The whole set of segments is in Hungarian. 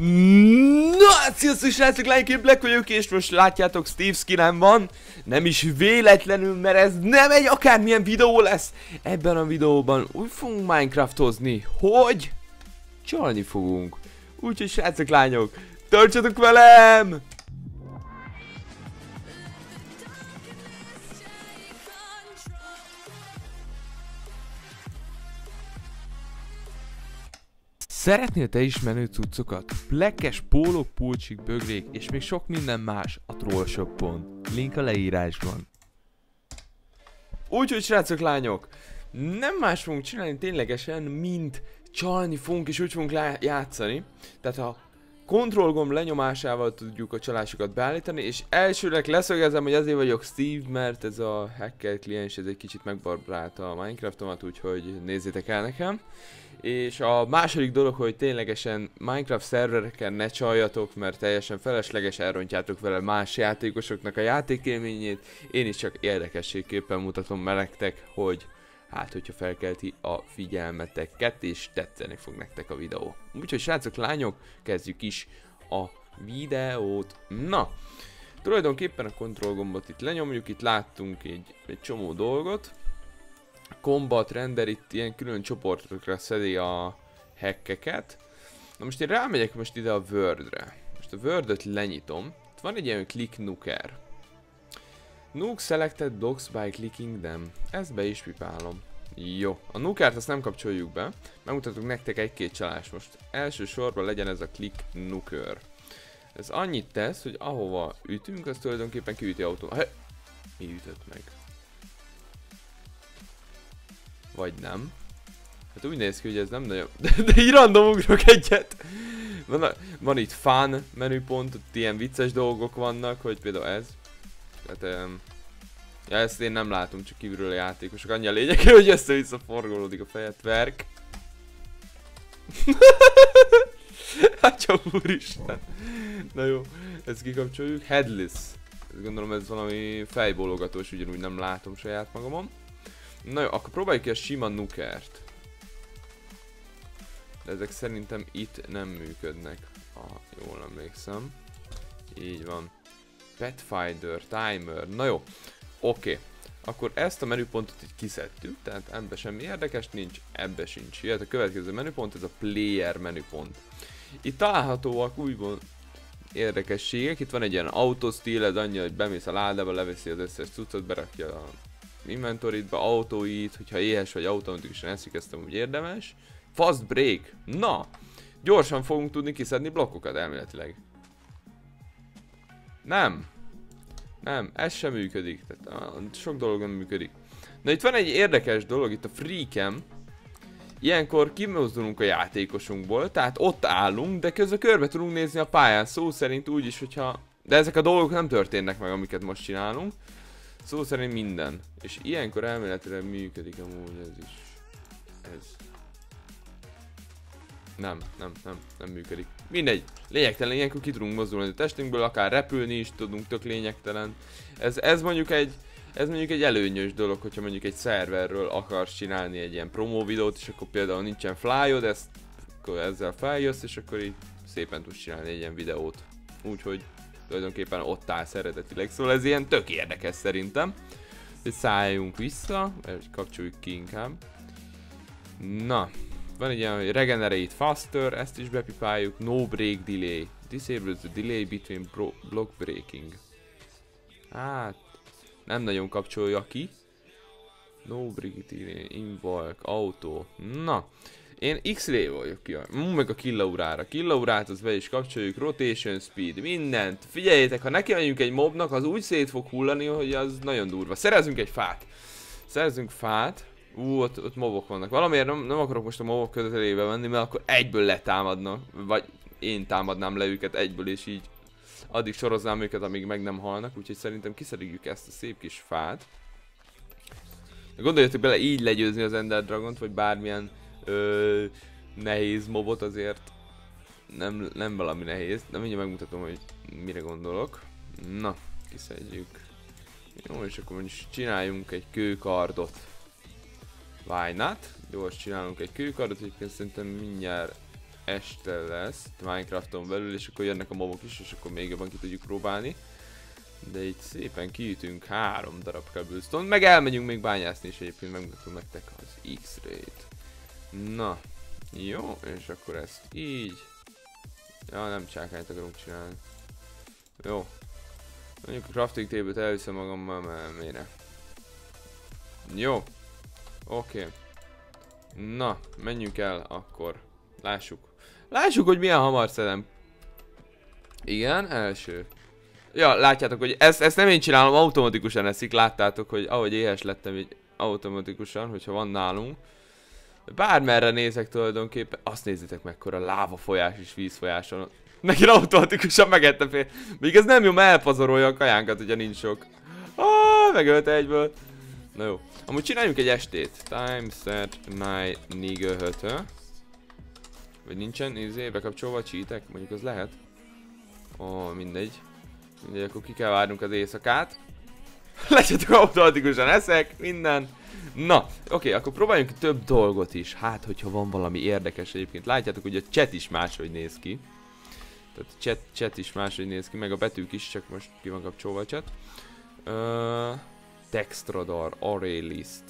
Na, sziasztok srácok, lányként Black vagyok, és most látjátok, Steve skinem van. Nem is véletlenül, mert ez nem egy akármilyen videó lesz. Ebben a videóban úgy fogunk Minecraftozni, hogy csalni fogunk. Úgyhogy srácok, lányok, tartsatok velem! Szeretnél te is menő cuccokat? Blackes pólók, pulcsik, bögrék és még sok minden más a Trollshopon. Link a leírásban. Úgyhogy srácok, lányok, nem más fogunk csinálni ténylegesen, mint csalni fogunk és úgy fogunk játszani. Tehát a Ctrl gomb lenyomásával tudjuk a csalásokat beállítani, és elsőleg leszögezem, hogy azért vagyok Steve, mert ez a hacker kliens ez egy kicsit megbarbrálta a Minecraftomat, úgyhogy nézzétek el nekem. És a második dolog, hogy ténylegesen Minecraft szervereken ne csaljatok, mert teljesen felesleges, elrontjátok vele más játékosoknak a játékélményét. Én is csak érdekességképpen mutatom nektek, hogy hát, hogyha felkelti a figyelmeteket, és tetszeni fog nektek a videó. Úgyhogy srácok, lányok, kezdjük is a videót. Na, tulajdonképpen a Ctrl gombot itt lenyomjuk, itt láttunk egy csomó dolgot. Combat, render, itt ilyen külön csoportokra szedi a hackeket. Na most én rámegyek most ide a Wordre. Most a Wordöt lenyitom. Itt van egy ilyen click nuker. Nuke selected blocks by clicking them. Ezt be is pipálom. Jó. A nukert azt nem kapcsoljuk be. Megmutatok nektek egy-két csalás most. Elsősorban legyen ez a click nuker. Ez annyit tesz, hogy ahova ütünk, az tulajdonképpen kiüti autó. Mi ütött meg? Vagy nem. Hát úgy néz ki, hogy ez nem nagyon... De így random ugrok egyet. Van itt fun menüpont, ott ilyen vicces dolgok vannak, hogy például ez. Tehát... ja, ezt én nem látom, csak kívülről a játékosok. Annyi a lényeg, hogy össze-vissza forgolódik a feje. Twerk. Atya úristen. Na jó, ezt kikapcsoljuk. Headless. Ezt gondolom ez valami fejbólogatós, ugyanúgy nem látom saját magamon. Na jó, akkor próbáljuk ki a sima nukert. De ezek szerintem itt nem működnek, ha jól emlékszem. Így van. Pathfinder, timer, na jó. Oké. Akkor ezt a menüpontot így kiszedtük, tehát ebbe semmi érdekes nincs, ebbe sincs. Jöhet a következő menüpont, ez a player menüpont. Itt találhatóak úgymond érdekességek, itt van egy ilyen autostíled, annyi, hogy bemész a ládába, leveszi az összes cuccot, berakja a inventoryba, autóit, hogyha éhes vagy automatikusan eszik, ezt úgy érdemes. Fast break. Na! Gyorsan fogunk tudni kiszedni blokkokat elméletileg. Nem. Nem, ez sem működik. Tehát, sok dolog nem működik. Na itt van egy érdekes dolog, itt a freecam. Ilyenkor kimozdulunk a játékosunkból, tehát ott állunk, de közben körbe tudunk nézni a pályán. Szó szerint úgy is, hogyha... De ezek a dolgok nem történnek meg, amiket most csinálunk. Szó szerint minden. És ilyenkor elméletileg működik amúgy ez is. Ez. Nem működik. Mindegy. Lényegtelen, ilyenkor ki tudunk mozdulni a testünkből, akár repülni is tudunk, tök lényegtelen. Ez mondjuk egy előnyös dolog, hogyha mondjuk egy szerverről akarsz csinálni egy ilyen promó videót, és akkor például nincsen flyod, ezt akkor ezzel feljössz, és akkor így szépen tudsz csinálni egy ilyen videót. Úgyhogy tulajdonképpen ott állsz eredetileg, szóval ez ilyen tök érdekes szerintem. Szálljunk vissza, kapcsoljuk ki inkább. Na, van egy ilyen, hogy regenerate faster, ezt is bepipáljuk. No break delay. Disable the delay between block breaking. Hát, nem nagyon kapcsolja ki. No break delay, invoke, auto. Na, én X-ray vagyok ki, meg a Killaurára. Killaurát az be is kapcsoljuk, rotation speed, mindent. Figyeljétek, ha neki megyünk egy mobnak, az úgy szét fog hullani, hogy az nagyon durva. Szerezzünk egy fát. Szerezzünk fát. Ott mobok vannak. Valamiért nem akarok most a mobok közelébe menni, mert akkor egyből letámadnak. Vagy én támadnám le őket egyből, és így addig soroznám őket, amíg meg nem halnak. Úgyhogy szerintem kiszerígjük ezt a szép kis fát. Gondoljatok bele, így legyőzni az Ender Dragont, vagy bármilyen nehéz mobot, azért nem valami nehéz. De mindjárt megmutatom, hogy mire gondolok. Na, kiszedjük. Jó, és akkor most csináljunk egy kőkardot. Why not? Gyors csinálunk egy kőkardot, egyébként szerintem mindjárt este lesz Minecrafton belül, és akkor jönnek a mobok is, és akkor még jobban ki tudjuk próbálni. De így szépen kiütünk 3 darab cobblestone, meg elmegyünk még bányászni, és egyébként megmutatom nektek az X-ray-t. Na, jó, és akkor ezt így. Ja, nem csákányt akarunk csinálni. Jó. Mondjuk a crafting table-t elviszem magammal, mert miért ne? Jó. Oké. Na, menjünk el akkor. Lássuk. Lássuk, hogy milyen hamar szedem. Igen, első. Ja, látjátok, hogy ezt nem én csinálom, automatikusan eszik. Láttátok, hogy ahogy éhes lettem, így automatikusan, hogyha van nálunk. Bármerre nézek tulajdonképpen, azt nézzétek mekkora láva folyás és vízfolyáson. Neki automatikusan megette fél. Még ez nem jó, mert elpazarolja a kajánkat, hogyha nincs sok. Megölte egyből. Na jó. Amúgy csináljunk egy estét. Time set night nigga. Vagy nincsen bekapcsolva a cheatek? Mondjuk az lehet. Mindegy. Mindegy, akkor ki kell várnunk az éjszakát. Látjátok, automatikusan eszek, minden. Na, oké, akkor próbáljunk több dolgot is. Hát, hogyha van valami érdekes egyébként. Látjátok, hogy a chat is máshogy néz ki. Tehát a chat is máshogy néz ki, meg a betűk is, csak most ki van kapcsolva a chat. Text radar, array list.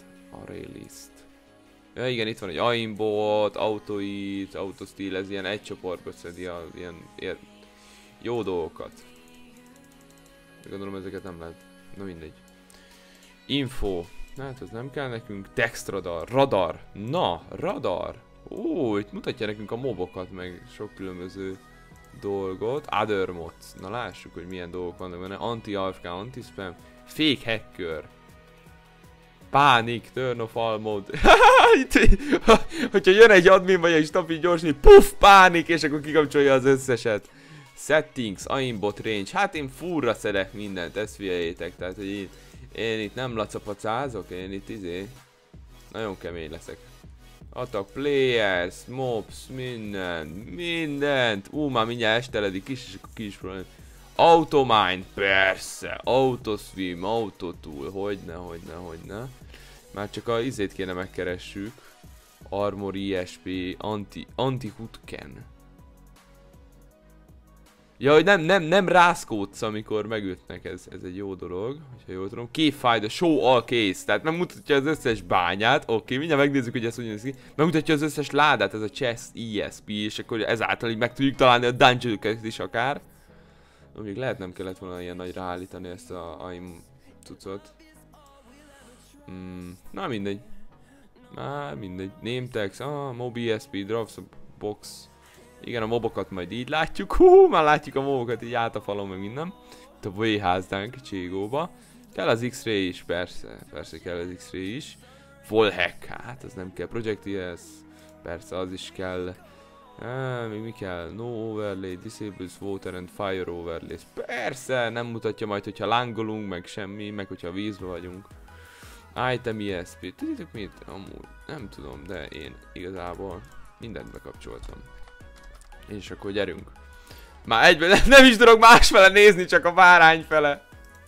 Ja igen, itt van egy aimbot, autoit, autostil, ez ilyen egy csoportba szedi a ilyen jó dolgokat. Gondolom ezeket nem lehet. Na mindegy. Info. Hát ez nem kell nekünk. Text radar. Radar. Na, radar. Ó, itt mutatja nekünk a mobokat, meg sok különböző dolgot. Other mods. Na lássuk, hogy milyen dolgok vannak benne. Anti-AFK, anti-spam. Fake hacker. Pánik, turn off all mode. Hogyha jön egy admin vagy egy staff, így gyorsan, puff, pánik, és akkor kikapcsolja az összeset. Settings, aimbot range. Hát én fullra szedek mindent, ezt figyeljétek. Tehát, hogy én itt nem lacapacázok, én itt nagyon kemény leszek. Attack players, mobs, mindent. Már mindjárt esteledik is, és akkor ki is próbálom. Automine, persze. Autoswim, autotool, hogyne. Már csak a izét kéne megkeressük. Armor, ISP, anti-hutken. Ja, hogy nem rázkódsz, amikor megütnek, ez egy jó dolog, hogyha jól tudom. Keyfinder, show all case, tehát megmutatja az összes bányát, oké, mindjárt megnézzük, hogy ez úgy néz ki. Megmutatja az összes ládát, ez a chest ESP, és akkor ezáltal így meg tudjuk találni a dungeon-öket is akár. Még lehet nem kellett volna ilyen nagyra állítani ezt a aim cuccot. Na mindegy. Mindegy. Name tags, mob ESP, drops a box. Igen, a mobokat majd így látjuk. Már látjuk a mobokat így át a falon, meg minden. Itt a V-házdánk Cségóba. Kell az X-ray is, persze kell az X-ray is. Wallhack, hát az nem kell. Projectiles, persze az is kell. Még mi kell? No overlay, disables water and fire overlays. Persze, nem mutatja majd, hogyha lángolunk, meg semmi, meg hogyha vízbe vagyunk. Item ESP, tudjátok mit? Amúgy nem tudom, de én igazából mindent bekapcsoltam. És akkor gyerünk. Már egyben nem is tudok másfele nézni, csak a bárány fele.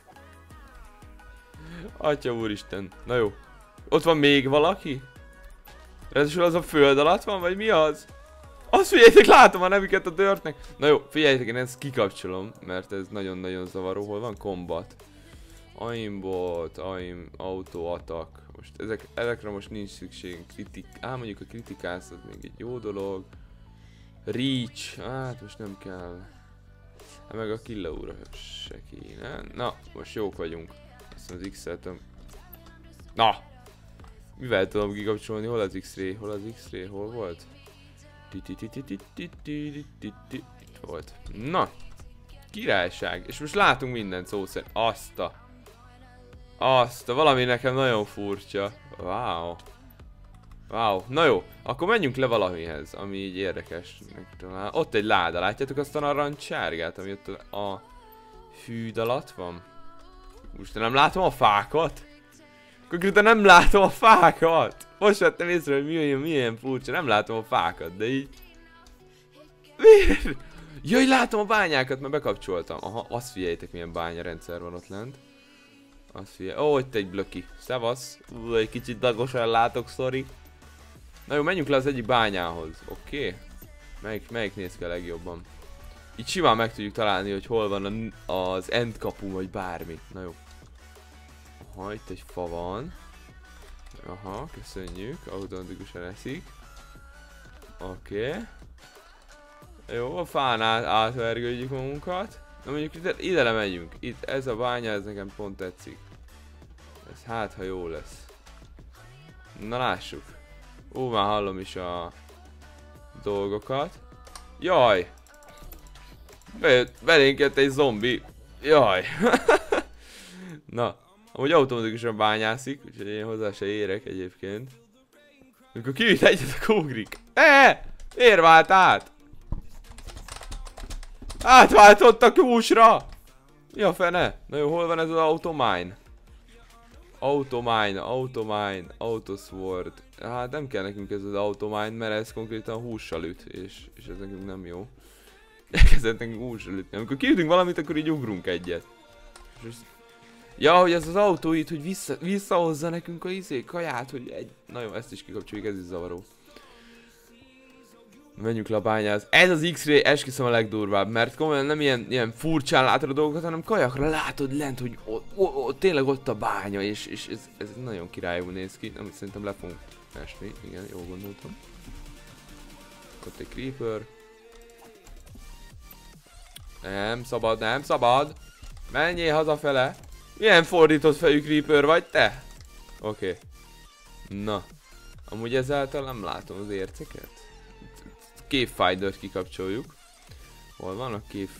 Atya úristen. Na jó. Ott van még valaki? Ráadásul az a föld alatt van, vagy mi az? Azt figyeljétek, látom a nevüket a dörtnek. Na jó, figyeljétek, én ezt kikapcsolom, mert ez nagyon-nagyon zavaró. Hol van? Combat. Aimbot, auto attack. Most ezekre most nincs szükség. Mondjuk a kritikász, az még egy jó dolog. Reach, hát most nem kell. Hát meg a killaúra se kéne. Na, most jók vagyunk. Azt az X-et. Na! Mivel tudom kikapcsolni? Hol az X-ray? Hol volt? Itt volt. Na! Királyság. És most látunk mindent szó szerint. Azt a valami nekem nagyon furcsa. Wow. Na jó, akkor menjünk le valamihez, ami így érdekes. Ott egy láda, látjátok azt a narancssárgát, ami ott a hűd alatt van? Most nem látom a fákat? Konkrétan nem látom a fákat! Most vettem észre, hogy milyen furcsa, nem látom a fákat, de így... Miért? Jaj, látom a bányákat, mert bekapcsoltam. Aha, azt figyeljétek, milyen bányarendszer van ott lent. Azt figyelj, itt egy blöki. Szevasz. Egy kicsit dagosan látok, sorry. Na jó, menjünk le az egyik bányához, oké? Melyik néz ki a legjobban? Így simán meg tudjuk találni, hogy hol van az end kapu, vagy bármi. Na jó. Aha, itt egy fa van. Aha, köszönjük. Automatikusan eszik. Oké. Jó, a fán átvergődjük magunkat. Na mondjuk ide lemegyünk. Itt ez a bánya, ez nekem pont tetszik. Ez hát, ha jó lesz. Na lássuk. Már hallom is a dolgokat. Jaj! Belénk jött egy zombi. Jaj! Na, amúgy automatikusan bányászik, úgyhogy én hozzá se érek egyébként. Amikor kiüt egyet, akkor ugrik. Miért vált át? Átváltottak húsra! Mi a fene? Na jó, hol van ez az automine? Automine, autosword. Hát nem kell nekünk ez az automine, mert ez konkrétan hússal üt, és ez nekünk nem jó. Elkezdett nekünk hússal ütni. Amikor kiütünk valamit, akkor így ugrunk egyet. Ja, hogy ez az autó itt, hogy visszahozza nekünk a kaját, hogy egy... Na jó, ezt is kikapcsoljuk, ez is zavaró. Menjünk le a bányához. Ez az X-ray esküszöm a legdurvább, mert komolyan nem ilyen furcsán látod a dolgokat, hanem kajakra látod lent, hogy tényleg ott a bánya, és ez nagyon királyul néz ki. Nem, szerintem le fogunk esni, igen, jól gondoltam. Ott egy creeper. Nem szabad, nem szabad! Menjél hazafele! Milyen fordított fejű creeper vagy te? Oké. Na. Amúgy ezáltal nem látom az érceket. Cavefinder-t kikapcsoljuk. Hol van a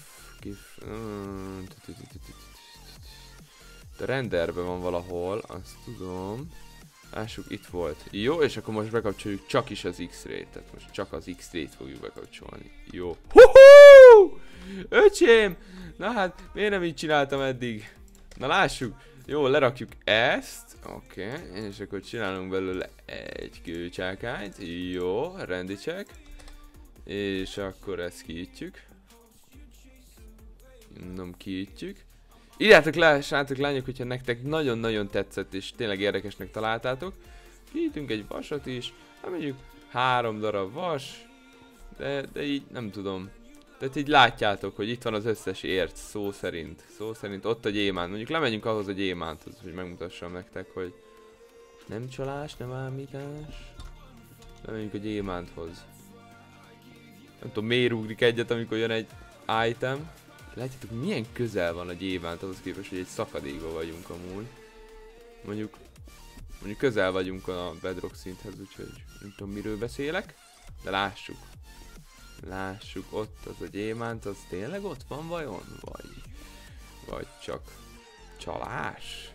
a renderben van valahol, azt tudom. Lássuk, itt volt. Jó, és akkor most bekapcsoljuk csak is az X-ray-t. Tehát most csak az X-ray-t fogjuk bekapcsolni. Jó. Huhú! Öcsém! Na hát, miért nem így csináltam eddig? Na lássuk. Jó, lerakjuk ezt. Oké, és akkor csinálunk belőle egy kőcsákányt. Jó, rendi check. És akkor ezt kiítjük. Nem kiítjük. Írjátok le, srácok, lányok, hogyha nektek nagyon-nagyon tetszett és tényleg érdekesnek találtátok. Kiítünk egy vasat is. Hát mondjuk 3 darab vas. De így nem tudom. Tehát így látjátok, hogy itt van az összes érc, szó szerint. Szó szerint ott a gyémánt. Mondjuk lemegyünk ahhoz a gyémánthoz, hogy megmutassam nektek, hogy nem csalás, nem ámítás. Lemegyünk a gyémánthoz. Nem tudom, miért ugrik egyet, amikor jön egy item. Látjátok, milyen közel van a gyémánt ahhoz képest, hogy egy szakadékban vagyunk amúgy. Mondjuk közel vagyunk a bedrock szinthez, úgyhogy nem tudom, miről beszélek. De lássuk. Lássuk, ott az a gyémánt, az tényleg ott van vajon? Vagy csak csalás?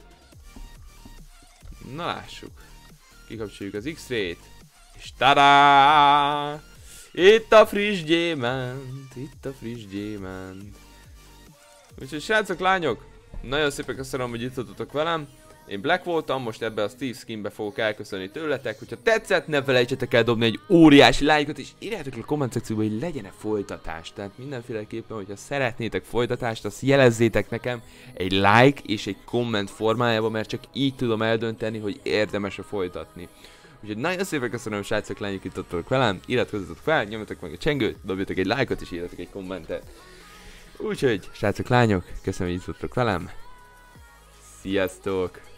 Na lássuk. Kikapcsoljuk az X-ray-t. És tadá! Itt a friss gyémánt, itt a friss gyémánt. Úgyhogy srácok, lányok, nagyon szépen köszönöm, hogy itt voltatok velem. Én Black voltam, most ebbe a Steve skinbe fogok elköszönni tőletek. Hogyha tetszett, ne felejtsetek el dobni egy óriási lájkot, és írjátok le a komment szekcióba, hogy legyen-e folytatás. Tehát mindenféleképpen, hogyha szeretnétek folytatást, azt jelezzétek nekem egy like és egy komment formájában, mert csak így tudom eldönteni, hogy érdemes-e folytatni. Úgyhogy nagyon szépen köszönöm, srácok, lányok, itt voltatok velem, iratkozzatok fel, nyomjatok meg a csengőt, dobjatok egy lájkot és írjatok egy kommentet. Úgyhogy, srácok, lányok, köszönöm, hogy itt voltatok velem. Sziasztok!